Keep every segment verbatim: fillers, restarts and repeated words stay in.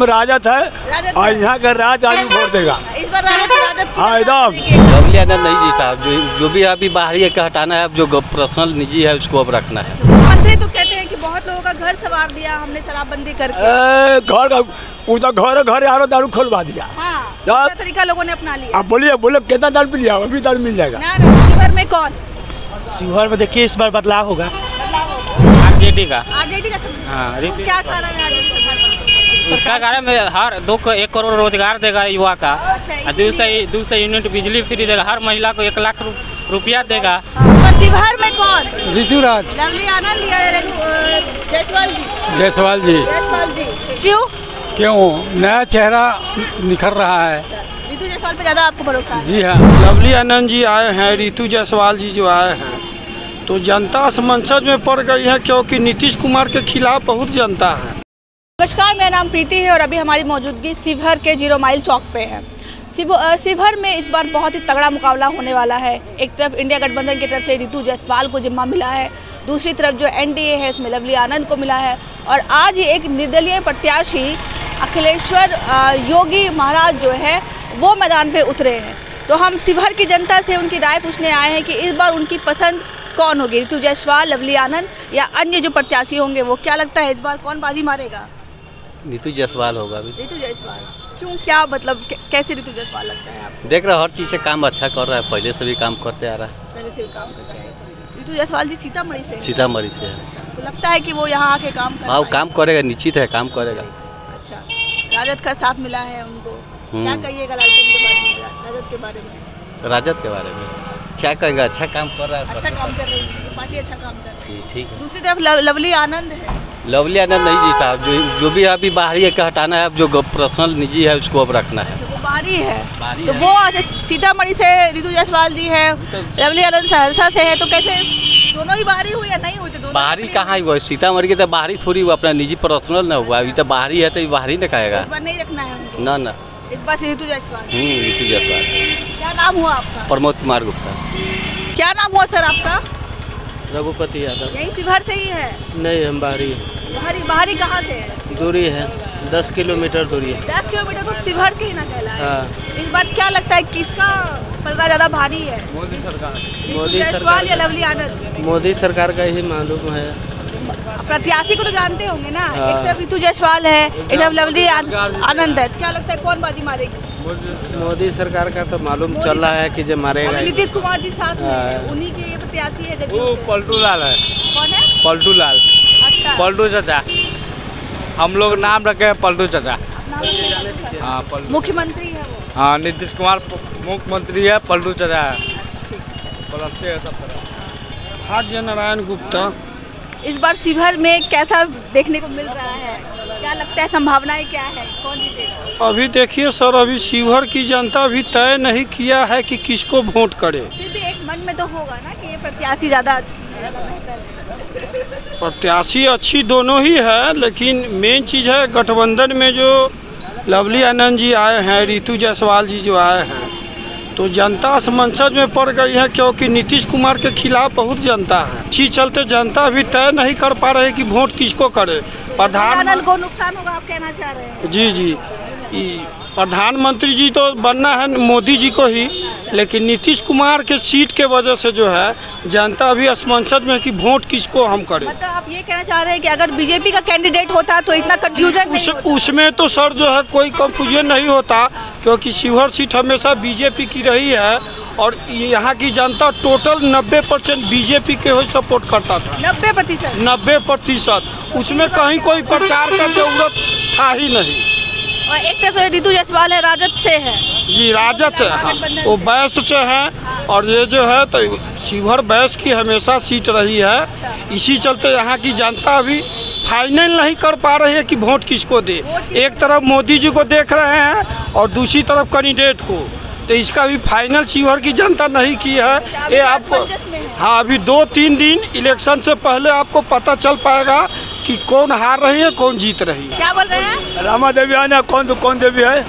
राजद है और यहाँ का राज आदमी वोट देगा इस बार राजद। हाँ एकदम। लवली आनंद नहीं जीता, जो जो भी अभी बाहरी का हटाना है, अब जो पर्सनल निजी है उसको अब रखना है। मंत्री तो कहते हैं कि बहुत लोगों का घर सवार दिया हमने शराबबंदी करके। घर का पूरा घर घर यारो दारू खोलवा दिया। हाँ, तरीका लोगों ने अपना लिया। अब बोलिए बोले कितना दारू पी लिया, अभी दारू मिल जाएगा। शिवहर में कौन? शिवहर में देखिए इस बार बदलाव होगा। आरजेडी का आरजेडी का हाँ, तो क्या कारण है आरजेडी? उसका कारण हर दो एक करोड़ रोजगार देगा युवा का, दूसरे दूसरे यूनिट बिजली फ्री देगा, हर महिला को एक लाख रुपया देगा। तो शिवहर में कौन? ऋतुराज। लवली आनंद या जायसवाल जी? जायसवाल जी। जायसवाल जी क्यों? क्यों? नया चेहरा निखर रहा है। ऋतु जायसवाल पे ज्यादा आपको भरोसा है? जी हाँ। लवली आनंद जी आए हैं, ऋतु जायसवाल जी जो आए हैं तो जनता असमंजस में पड़ गई है, क्योंकि नीतीश कुमार के खिलाफ बहुत जनता है। नमस्कार, मेरा नाम प्रीति है और अभी हमारी मौजूदगी शिवहर के जीरो माइल चौक पे है। शिवहर में इस बार बहुत ही तगड़ा मुकाबला होने वाला है। एक तरफ इंडिया गठबंधन की तरफ से ऋतु जायसवाल को जिम्मा मिला है, दूसरी तरफ जो एनडीए है उसमें लवली आनंद को मिला है और आज ही एक निर्दलीय प्रत्याशी अखिलेश्वर योगी महाराज जो है वो मैदान पे उतरे हैं। तो हम शिवहर की जनता से उनकी राय पूछने आए हैं कि इस बार उनकी पसंद कौन होगी, ऋतु जायसवाल, लवली आनंद या अन्य जो प्रत्याशी होंगे। वो क्या लगता है इस बार कौन बाजी मारेगा? ऋतु जायसवाल होगा अभी। ऋतु जायसवाल क्यों, क्या मतलब कैसे ऋतु जायसवाल लगता है आपको? देख रहे हर चीज़ से काम अच्छा कर रहा है, पहले से भी काम करते आ रहा है। पहले से भी काम करते आए हैं। ऋतु जायसवाल जी सीतामढ़ी से? सीतामढ़ी से है। तो लगता है कि वो यहाँ आके काम कर हाँ, वो काम करेगा, निश्चित है काम करेगा। अच्छा, राजद का साथ मिला है उनको, क्या कहिएगा लालटेन के बारे में, राजद के बारे में? राजद के बारे में क्या कहेगा, अच्छा काम कर रहा है। अच्छा काम कर रही है पार्टी, अच्छा काम कर रही है। ठीक है। दूसरी तरफ लवली आनंद है। लवली आनंद नहीं जीता, जो जो भी अभी बाहरी का हटाना है, अब जो पर्सनल निजी है उसको अब रखना है। वो बाहरी है, तो वो सीतामढ़ी से ऋतु जायसवाल जी है, लवली आनंद सहरसा से है, तो कैसे दोनों ही बाहरी हुए या नहीं हुए? तो बाहरी कहाँ हुआ, सीतामढ़ी के तो बाहरी थोड़ी हुआ, अपना निजी पर्सनल ना हुआ। अभी तो बाहरी है तो बाहरी न कहेगा, नहीं रखना है ना ना इस बार ऋतु जायसवाल। हम्म ऋतु जायसवाल। क्या नाम हुआ आपका? प्रमोद कुमार गुप्ता। क्या नाम हुआ सर आपका? रघुपति यादव। यही शिवहर से ही है? नहीं, हम बाहरी है। बाहरी बाहरी कहाँ से है? दूरी है, दस किलोमीटर दूरी है। दस किलोमीटर तो शिवहर के ही ना कहला है। हाँ। इस बार क्या लगता है किसका पलड़ा ज्यादा भारी है? मोदी सरकार। मोदी जायसवाल या लवली आनंद? मोदी सरकार का ही मालूम है। प्रत्याशी को तो जानते होंगे ना। हाँ। एक तरफ ऋतु जायसवाल है, एक तरफ लवली आनंद है, क्या लगता है कौन बाजी मारेगी? मोदी सरकार का तो मालूम चल रहा है कि जो मारेगा। नीतीश कुमार जी साथ में, उन्हीं के प्रत्याशी है। वो पलटू लाल है। कौन है? पलटू लाल। अच्छा, पलटू चाचा, हम लोग नाम रखे हैं पलटू चाचा। हाँ, पलटू मुख्यमंत्री है वो। हाँ, नीतीश कुमार मुख्यमंत्री है, पलटू चाचा है, पलटते हैं सब तरह। भाग्य नारायण गुप्ता। इस बार शिवहर में कैसा देखने को मिल रहा है, क्या लगता है संभावनाएं क्या है, कौन जीतेगा? अभी देखिए सर, अभी शिवहर की जनता भी तय नहीं किया है कि किसको वोट करे। फिर भी एक मन में तो होगा ना कि ये प्रत्याशी ज्यादा अच्छी है, ज्यादा बेहतर है। प्रत्याशी अच्छी दोनों ही है, लेकिन मेन चीज़ है गठबंधन में जो लवली आनंद जी आए हैं, ऋतु जायसवाल जी जो आए हैं तो जनता असमंजस में पड़ गई है, क्योंकि नीतीश कुमार के खिलाफ बहुत जनता है। इसी चलते जनता भी तय नहीं कर पा रहे कि वोट किसको करे। प्रधानमंत्री को नुकसान होगा आप कहना चाह रहे हैं? जी जी, प्रधानमंत्री जी तो बनना है मोदी जी को ही, लेकिन नीतीश कुमार के सीट के वजह से जो है जनता अभी असमंजस में कि वोट किसको हम करें। मतलब आप ये कहना चाह रहे हैं कि अगर बीजेपी का कैंडिडेट होता तो इतना कंफ्यूजन उस, उसमें तो सर जो है कोई कंफ्यूजन नहीं होता, क्योंकि शिवहर सीट हमेशा बीजेपी की रही है और यहाँ की जनता टोटल नब्बे परसेंट बीजेपी के ही सपोर्ट करता था। नब्बे प्रतिशत नब्बे प्रतिशत उसमें कहीं कोई प्रचार का जरूरत था ही नहीं। और एक तरफ तो ऋतु जायसवाल है, राजद से है। जी राजद से, हाँ, वो बैस से है और ये जो है तो शिवहर बैस की हमेशा सीट रही है। इसी चलते यहाँ की जनता अभी फाइनल नहीं कर पा रही है कि वोट किसको दे। एक तरफ मोदी जी को देख रहे हैं और दूसरी तरफ कैंडिडेट को, तो इसका भी फाइनल शिवहर की जनता नहीं की है। ये आपको हाँ, अभी दो तीन दिन इलेक्शन से पहले आपको पता चल पाएगा कि कौन हार रही है कौन जीत रही है। क्या बोल रहे हैं? रामा देवी है ना, कौन तो कौन देवी है,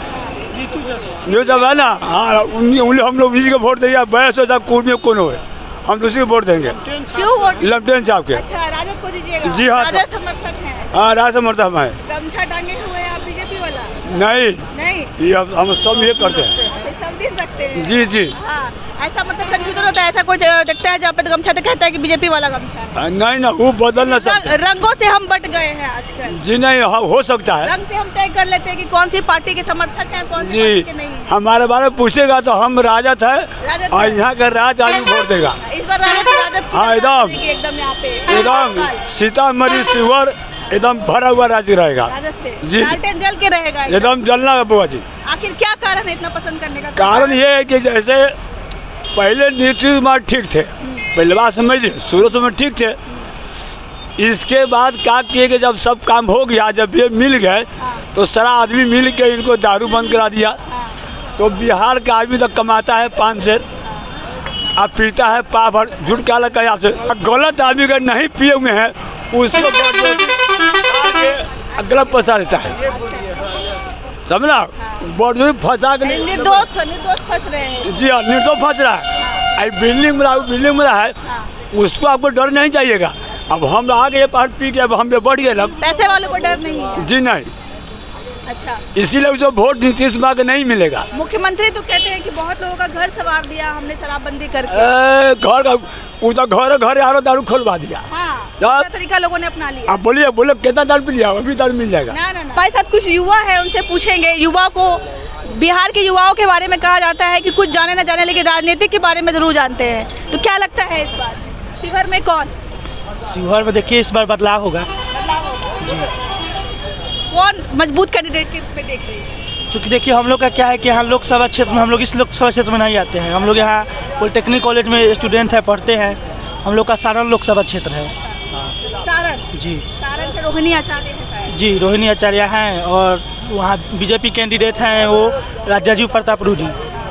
न्यू जब है ना। हाँ, उन्हें हम लोग इसी को वोट देंगे, बैस हो कोर्ट में कौन हो, हम दूसरी को वोट देंगे। क्यों वोट? लमटेन साहब के। अच्छा, राजद को दीजिएगा? जी हाँ, राजद समर्थक हैं। हाँ, राज समर्थक है। गमछा टांगे हुए हैं आप बीजेपी वाला? नहीं, नहीं, ये हम हम सब ये करते हैं। सब दिन रखते हैं। जी जी। हाँ, ऐसा मतलब कंफ्यूजन होता है, ऐसा कोई देखता है जहाँ पे गमछा तो कहता है कि बीजेपी वाला गमछा है। नहीं ना, वो बदल ना सकते। रंगों से हम बट गए हैं आजकल। जी नहीं, हाँ, हो सकता है। रंग से हम तय कर लेते हैं कि कौन सी पार्टी के समर्थक हैं, कौन सी जी, पार्टी के नहीं हैं। हमारे बारे में पूछेगा तो हम राजद है राजद और है। यहाँ का राज आदमी वोट देगा। इस बार राजद राजद की हाँ, एकदम। एकदम यहाँ पे एकदम सीतामढ़ी शिवहर एकदम भरा हुआ राज्य रहेगा। राजद से जी। लालटेन जल के रहेगा। एकदम जलना है बुआ जी। आखिर क्या कारण है इतना पसंद करने का? कारण ये है कि जैसे पहले नीतीश कुमार ठीक थे, पहले बात समझिए, शुरू में ठीक थे। इसके बाद क्या किए कि जब सब काम हो गया, जब ये मिल गए तो सारा आदमी मिल के इनको दारू बंद करा दिया। तो बिहार का आदमी तो कमाता है पाँच से, अब पीता है पा भर। झूठ क्या लगा आपसे? गलत आदमी अगर नहीं पिए हुए हैं उसको गलत फंसा देता है, समझना? बॉडी फंसा के निर्दोष निर्दोष फंस रहे हैं। जी हाँ, निर्दोष फंस रहा है। अब बिल्डिंग में बिल्डिंग में है, उसको आपको डर नहीं चाहिएगा। अब हम आ गए पार पी के, अब हम पे बढ़ गए, पैसे वालों को डर नहीं है। जी नहीं। अच्छा, इसीलिए उसको वोट नीतीश कुमार को नहीं मिलेगा। मुख्यमंत्री तो कहते हैं कि बहुत लोगों का घर संवार दिया हमने शराबबंदी करके। ए, घर का वो तो घर घर यारो दारू खोलवा दिया। हाँ, हाँ। दूसरा तरीका लोगों ने अपना लिया। अब बोलिए बोले कितना दारू पी लिया? अभी दारू मिल जाएगा। ना ना ना। हमारे साथ कुछ युवा है, उनसे पूछेंगे। युवा को, बिहार के युवाओं के बारे में कहा जाता है कि कुछ जाने न जाने लेकिन राजनीति के बारे में जरूर जानते हैं। तो क्या लगता है इस बार शिवहर में कौन? शिवहर में देखिए इस बार बदलाव होगा। बदलाव होगा। कौन मजबूत कैंडिडेट के रूप में देख रही है? क्योंकि देखिए हम लोग का क्या है कि यहाँ लोकसभा क्षेत्र में हम लोग इस लोकसभा क्षेत्र में नहीं आते हैं। हम लोग यहाँ पॉलिटेक्निक कॉलेज में स्टूडेंट है, पढ़ते हैं। हम लोग का सारण लोकसभा क्षेत्र है। सारण? जी, सारण से रोहिणी आचार्य है शायद। जी रोहिणी आचार्य हैं और वहाँ बीजेपी कैंडिडेट हैं वो राजाजी प्रताप रूडी।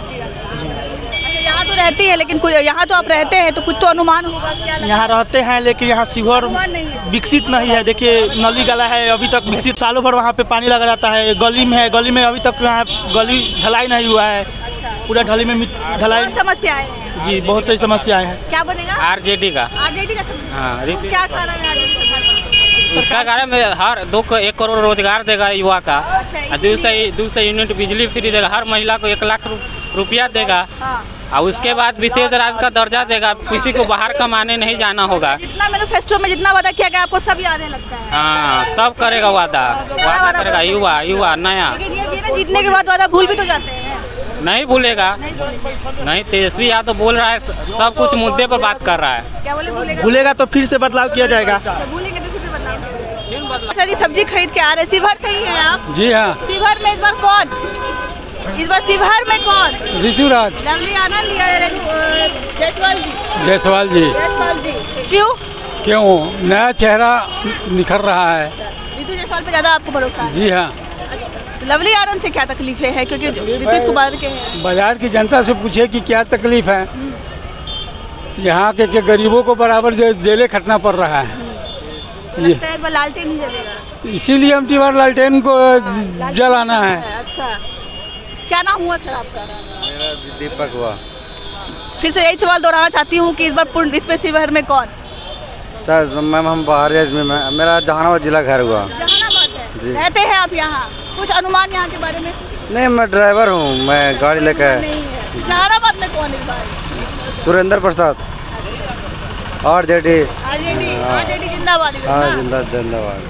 अच्छा, यहाँ तो रहती है लेकिन कुछ यहाँ तो आप रहते हैं तो कुछ तो अनुमान होगा क्या लगता है? यहाँ रहते हैं लेकिन यहाँ शिवहर अनुमान नहीं है। विकसित नहीं है। देखिए नली गला है अभी तक विकसित, सालों भर वहाँ पे पानी लगा रहता है। गली में है, गली में अभी तक यहाँ गली ढलाई नहीं हुआ है। अच्छा, पूरा ढली में मिट- ढलाई। बहुत समस्याएं हैं। जी, बहुत सारी समस्याएं हैं। क्या बनेगा? आरजेडी का। आरजेडी का समस्या? हाँ, तो क्या कारण है आरजेडी का? उसका कारण में हर दो को एक करोड़ रोजगार देगा युवा का, और दो सौ दो सौ यूनिट बिजली फ्री देगा, हर महिला को एक लाख रुपया देगा, हाँ। और उसके बाद विशेष राज्य का दर्जा देगा। किसी को बाहर कमाने नहीं जाना होगा। जितना मैनिफेस्टो में जितना वादा किया गया आपको सब याद है लगता है? हाँ, सब करेगा वादा, वादा करेगा युवा युवा नया। लेकिन ये भी ना, जीतने के बाद वादा भूल भी तो जाते हैं। नहीं भूलेगा, नहीं भूलेंगे। नहीं। तेजस्वी यादव बोल रहा है, सब कुछ मुद्दे पर बात कर रहा है। क्या बोले? भूलेगा? भूलेगा तो फिर से बदलाव किया जाएगा। तो भूलेंगे तो फिर से बदलाव करेंगे। फिर बदलाव। अच्छा जी, सब्जी खरीद के आ रहे, शिवहर से ही हैं आप? जी हाँ। शिवहर में इस बार कौन? इस बार शिवहर में कौन? ऋतुराज लवली आनंद या जायसवाल जी? जायसवाल जी। जायसवाल जी क्यों? क्यों? नया चेहरा निखर रहा है। ऋतु जायसवाल पे ज्यादा आपको भरोसा है? जी हाँ। तो लवली आनंद से क्या तकलीफें हैं? क्योंकि नीतीश कुमार के हैं। बाजार की जनता से पूछे कि क्या तकलीफ है। यहाँ के, के गरीबों को बराबर जे, जेले खटना पड़ रहा है। लगता है इस बार लालटेन नहीं जलेगा। इसीलिए हम टीवार लालटेन को जलाना है। अच्छा, क्या नाम हुआ सर आपका? मेरा दीपक हुआ। फिर से यही सवाल दोहराना चाहती हूँ कि इस बार पूर्ण इस पे शिवहर में कौन? मैम हम बाहर आदमी में, मेरा जहानाबाद जिला घर हुआ। जहानाबाद है? जी। रहते हैं आप यहाँ? कुछ अनुमान यहाँ के बारे में? नहीं, मैं ड्राइवर हूँ, मैं गाड़ी लेकर। नहीं है। जहानाबाद में कौन इस बार? सुरेंद्र प्रसाद और जेडी। आरजेडी। हाँ। आरजेडी जिंदाबाद है हाँ, ना? जिंदा जिंदाबाद।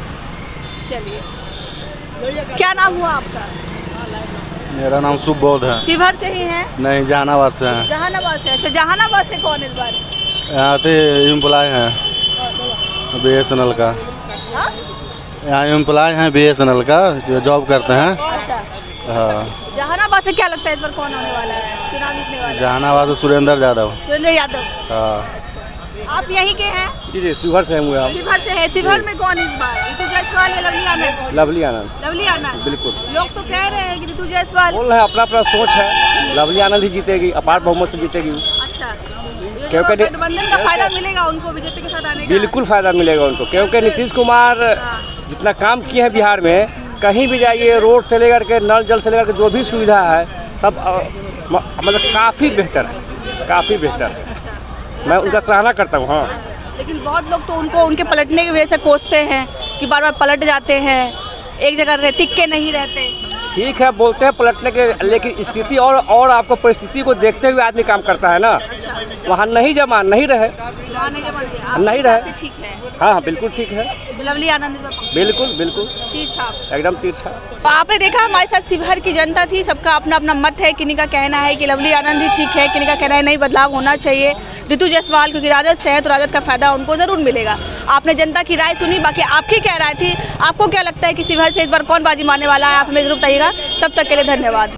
चलिए, क्या नाम हुआ आपका? मेरा नाम सुबोध है। शिवहर से ही है? नहीं, जहानाबाद से हैं। जहानाबाद से। अच्छा, जहानाबाद से कौन इस बार? यहाँ से एम्प्लॉय हैं बी एस एन एल का। हाँ? यहाँ एम्प्लॉय हैं बी एस एन एल का, जो जॉब करते हैं। अच्छा, हाँ। जहानाबाद से क्या लगता है इस बार कौन होने वाला है, चुनाव जीतने वाला है? जहानाबाद से सुरेंद्र यादव। सुरेंद्र यादव। हाँ। आप यहीं के हैं? जी जी, शिवहर से हुए हम। शिवहर से है। शिवहर में कौन इस बार? ऋतु जायसवाल या lovely Anand? Lovely Anand. Lovely Anand. बिल्कुल। लोग तो कह रहे हैं कि ऋतु जायसवाल। बोल रहे हैं, अपना अपना सोच है। लवली आनंद ही जीतेगी, अपार बहुमत से जीतेगी। अच्छा, ये क्योंकि जो गठबंधन का फायदा मिलेगा उनको बीजेपी के साथ आने का? बिल्कुल फायदा मिलेगा उनको, क्योंकि नीतीश कुमार हाँ। जितना काम किए हैं बिहार में, कहीं भी जाइए, रोड से लेकर के नल जल से लेकर के जो भी सुविधा है सब अ, म- मतलब काफ़ी बेहतर है, काफ़ी बेहतर है। मैं उनका सराहना करता हूँ। हाँ, लेकिन बहुत लोग तो उनको उनके पलटने की वजह से कोसते हैं कि बार बार पलट जाते हैं, एक जगह रह टिक के नहीं रहते। ठीक है, बोलते हैं पलटने के, लेकिन स्थिति और और आपको परिस्थिति को देखते हुए आदमी काम करता है ना। वहाँ नहीं जमा नहीं रहे, नहीं रहे। ठीक है। हाँ हाँ बिल्कुल ठीक है, लवली आनंद बिल्कुल बिल्कुल तीर एकदम तिरछा। तो आपने देखा हमारे साथ शिवहर की जनता थी, सबका अपना अपना मत है। किन्हीं का कहना है कि लवली आनंद ही ठीक है, किन्हीं का कहना है नहीं, बदलाव होना चाहिए ऋतु जायसवाल, क्योंकि राजद से है तो राजद का फायदा उनको जरूर मिलेगा। आपने जनता की राय सुनी, बाकी आपकी क्या राय थी, आपको क्या लगता है कि शिवहर से इस बार कौन बाजी मारने वाला है, आप हमें जरूर बताइएगा। तब तक के लिए धन्यवाद।